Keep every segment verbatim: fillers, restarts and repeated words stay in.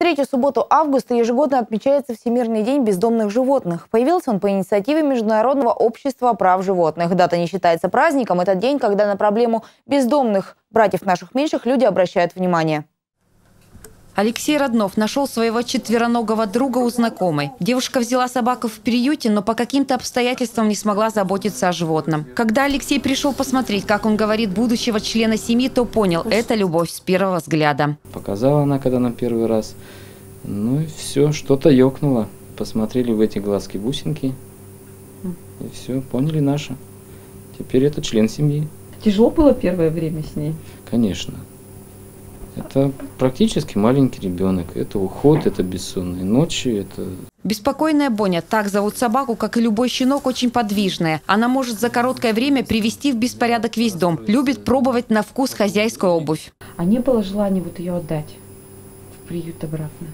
третью субботу августа ежегодно отмечается Всемирный день бездомных животных. Появился он по инициативе Международного общества прав животных. Дата не считается праздником. Это день, когда на проблему бездомных братьев наших меньших люди обращают внимание. Алексей Роднов нашел своего четвероногого друга у знакомой. Девушка взяла собаку в приюте, но по каким-то обстоятельствам не смогла заботиться о животном. Когда Алексей пришел посмотреть, как он говорит, будущего члена семьи, то понял – это любовь с первого взгляда. Показала она, когда на первый раз. Ну и все, что-то ёкнуло. Посмотрели в эти глазки-бусинки. И все, поняли наше. Теперь это член семьи. Тяжело было первое время с ней? Конечно. Это практически маленький ребенок. Это уход, это бессонные ночи, это... Беспокойная Боня, так зовут собаку, как и любой щенок, очень подвижная. Она может за короткое время привести в беспорядок весь дом. Любит пробовать на вкус хозяйскую обувь. А не было желания вот ее отдать в приют обратно?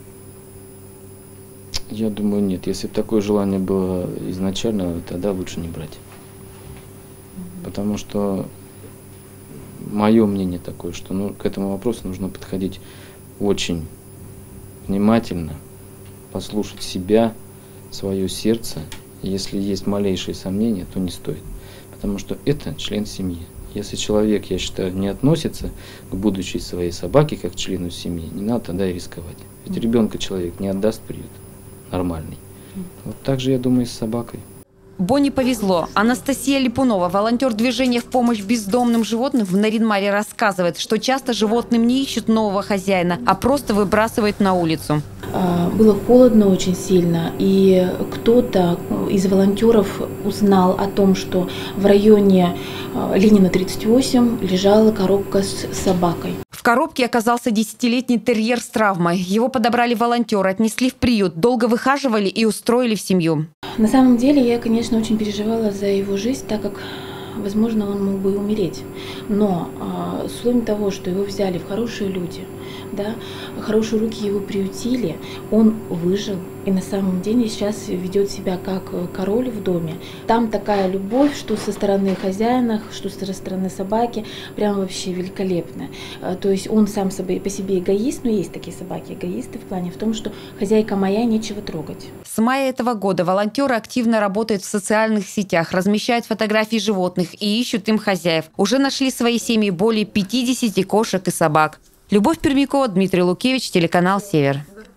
Я думаю, нет. Если бы такое желание было изначально, тогда лучше не брать. Потому что... Мое мнение такое, что ну, к этому вопросу нужно подходить очень внимательно, послушать себя, свое сердце. Если есть малейшие сомнения, то не стоит. Потому что это член семьи. Если человек, я считаю, не относится к будущей своей собаке как к члену семьи, не надо тогда и рисковать. Ведь ребенка человек не отдаст в приют нормальный. Вот так же, я думаю, и с собакой. Боне повезло. Анастасия Липунова, волонтер движения в помощь бездомным животным в Нарьян-Маре, рассказывает, что часто животным не ищут нового хозяина, а просто выбрасывают на улицу. Было холодно очень сильно, и кто-то из волонтеров узнал о том, что в районе Ленина тридцать восемь лежала коробка с собакой. В коробке оказался десятилетний терьер с травмой. Его подобрали волонтеры, отнесли в приют, долго выхаживали и устроили в семью. На самом деле я, конечно, очень переживала за его жизнь, так как, возможно, он мог бы и умереть. Но э, с условием того, что его взяли в хорошие люди, да, хорошие руки его приютили, он выжил и на самом деле сейчас ведет себя как король в доме. Там такая любовь, что со стороны хозяина, что со стороны собаки, прям вообще великолепная. То есть он сам по себе эгоист, но есть такие собаки эгоисты в плане в том, что хозяйка моя, нечего трогать. С мая этого года волонтеры активно работают в социальных сетях, размещают фотографии животных и ищут им хозяев. Уже нашли свои семьи более пятидесяти кошек и собак. Любовь Пермякова, Дмитрий Лукевич, телеканал «Север».